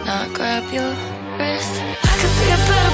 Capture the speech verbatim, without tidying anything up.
not grab your wrist. I could be a better